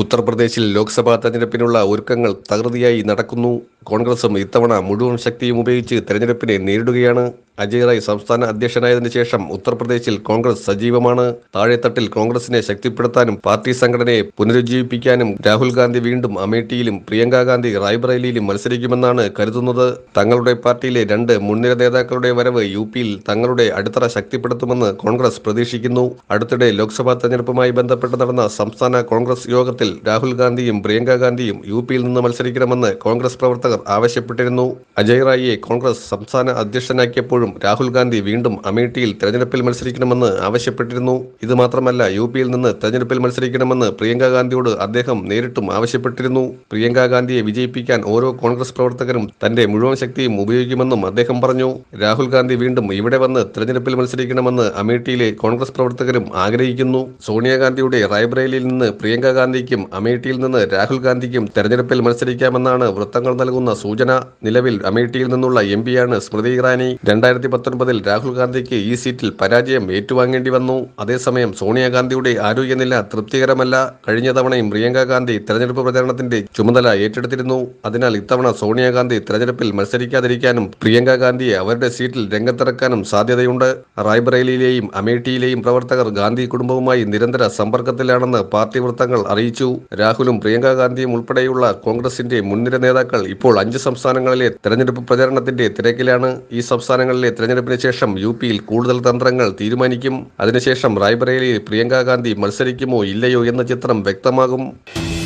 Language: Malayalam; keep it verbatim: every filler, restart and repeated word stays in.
ഉത്തർപ്രദേശിൽ ലോക്സഭാ തെരഞ്ഞെടുപ്പിനുള്ള ഒരുക്കങ്ങൾ തകൃതിയായി നടക്കുന്നു. കോൺഗ്രസും ഇത്തവണ മുഴുവൻ ശക്തിയും ഉപയോഗിച്ച് തെരഞ്ഞെടുപ്പിനെ നേരിടുകയാണ്. അജയ് റായ് സംസ്ഥാന അധ്യക്ഷനായതിനു ശേഷം ഉത്തർപ്രദേശിൽ കോൺഗ്രസ് സജീവമാണ്. താഴെത്തട്ടിൽ കോൺഗ്രസിനെ ശക്തിപ്പെടുത്താനും പാർട്ടി സംഘടനയെ പുനരുജ്ജീവിപ്പിക്കാനും രാഹുൽ ഗാന്ധി വീണ്ടും അമേഠിയിലും പ്രിയങ്ക ഗാന്ധി റായ്ബറേലിയിലും മത്സരിക്കുമെന്നാണ് കരുതുന്നത്. തങ്ങളുടെ പാർട്ടിയിലെ രണ്ട് മുൻനിര നേതാക്കളുടെ വരവ് യു പിയിൽ തങ്ങളുടെ അടിത്തറ ശക്തിപ്പെടുത്തുമെന്ന് കോൺഗ്രസ് പ്രതീക്ഷിക്കുന്നു. അടുത്തിടെ ലോക്സഭാ തെരഞ്ഞെടുപ്പുമായി ബന്ധപ്പെട്ട് നടന്ന സംസ്ഥാന കോൺഗ്രസ് യോഗത്തിൽ രാഹുൽ ഗാന്ധിയും പ്രിയങ്ക ഗാന്ധിയും യു പിയിൽ നിന്ന് മത്സരിക്കണമെന്ന് കോൺഗ്രസ് പ്രവർത്തകർ ആവശ്യപ്പെട്ടിരുന്നു. അജയ് റായിയെ കോൺഗ്രസ് സംസ്ഥാന അധ്യക്ഷനാക്കിയപ്പോഴും രാഹുൽ ഗാന്ധി വീണ്ടും അമേഠിയിൽ തെരഞ്ഞെടുപ്പിൽ മത്സരിക്കണമെന്ന് ആവശ്യപ്പെട്ടിരുന്നു. ഇത് മാത്രമല്ല, യു പിയിൽ നിന്ന് തെരഞ്ഞെടുപ്പിൽ മത്സരിക്കണമെന്ന് പ്രിയങ്ക ഗാന്ധിയോട് അദ്ദേഹം നേരിട്ടും ആവശ്യപ്പെട്ടിരുന്നു. പ്രിയങ്ക ഗാന്ധിയെ വിജയിപ്പിക്കാൻ ഓരോ കോൺഗ്രസ് പ്രവർത്തകരും തന്റെ മുഴുവൻ ശക്തിയും ഉപയോഗിക്കുമെന്നും അദ്ദേഹം പറഞ്ഞു. രാഹുൽ ഗാന്ധി വീണ്ടും ഇവിടെ വന്ന് തെരഞ്ഞെടുപ്പിൽ മത്സരിക്കണമെന്ന് അമേഠിയിലെ കോൺഗ്രസ് പ്രവർത്തകരും ആഗ്രഹിക്കുന്നു. സോണിയാഗാന്ധിയുടെ റായ്ബറേലിയിൽ നിന്ന് പ്രിയങ്ക ഗാന്ധിക്കും അമേഠിയിൽ നിന്ന് രാഹുൽ ഗാന്ധിക്കും തെരഞ്ഞെടുപ്പിൽ മത്സരിക്കാമെന്നാണ് വൃത്തങ്ങൾ നൽകുന്ന സൂചന. നിലവിൽ അമേഠിയിൽ നിന്നുള്ള എം പിയാണ് സ്മൃതി ഇറാനി. രണ്ടായിരത്തി പത്തൊൻപതിൽ രാഹുൽ ഗാന്ധിക്ക് ഈ സീറ്റിൽ പരാജയം ഏറ്റുവാങ്ങേണ്ടി വന്നു. അതേസമയം സോണിയാഗാന്ധിയുടെ ആരോഗ്യനില തൃപ്തികരമല്ല. കഴിഞ്ഞ തവണയും പ്രിയങ്ക ഗാന്ധി തെരഞ്ഞെടുപ്പ് പ്രചാരണത്തിന്റെ ചുമതല ഏറ്റെടുത്തിരുന്നു. അതിനാൽ ഇത്തവണ സോണിയാഗാന്ധി തെരഞ്ഞെടുപ്പിൽ മത്സരിക്കാതിരിക്കാനും പ്രിയങ്ക ഗാന്ധിയെ അവരുടെ സീറ്റിൽ രംഗത്തിറക്കാനും സാധ്യതയുണ്ട്. റായ്ബറേലിയിലെയും അമേഠിയിലെയും പ്രവർത്തകർ ഗാന്ധി കുടുംബവുമായി നിരന്തര സമ്പർക്കത്തിലാണെന്ന് പാർട്ടി വൃത്തങ്ങൾ അറിയിച്ചു. രാഹുലും പ്രിയങ്ക ഗാന്ധിയും ഉൾപ്പെടെയുള്ള കോൺഗ്രസിന്റെ മുൻനിര നേതാക്കൾ ഇപ്പോൾ അഞ്ച് സംസ്ഥാനങ്ങളിലെ തെരഞ്ഞെടുപ്പ് പ്രചാരണത്തിന്റെ തിരക്കിലാണ്. ഈ സംസ്ഥാനങ്ങളിലെ തെരഞ്ഞെടുപ്പിന് ശേഷം യു പിയിൽ കൂടുതൽ തന്ത്രങ്ങൾ തീരുമാനിക്കും. അതിനുശേഷം റായ്ബറേലിയിൽ പ്രിയങ്ക ഗാന്ധി മത്സരിക്കുമോ ഇല്ലയോ എന്ന ചിത്രം വ്യക്തമാകും.